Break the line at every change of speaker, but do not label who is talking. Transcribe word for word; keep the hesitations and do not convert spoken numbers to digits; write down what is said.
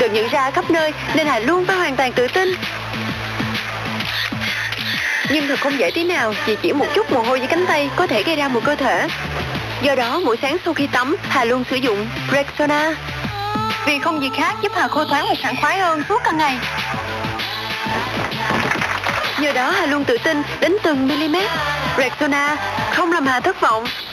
được nhận ra khắp nơi nên Hà luôn phải hoàn toàn tự tin. Nhưng thật không dễ tí nào vì chỉ một chút mồ hôi dưới cánh tay có thể gây ra một cơ thể. Do đó mỗi sáng sau khi tắm, Hà luôn sử dụng Rexona. Vì không gì khác giúp Hà khô thoáng và sảng khoái hơn suốt cả ngày. Nhờ đó Hà luôn tự tin đến từng mm. Rexona không làm Hà thất vọng.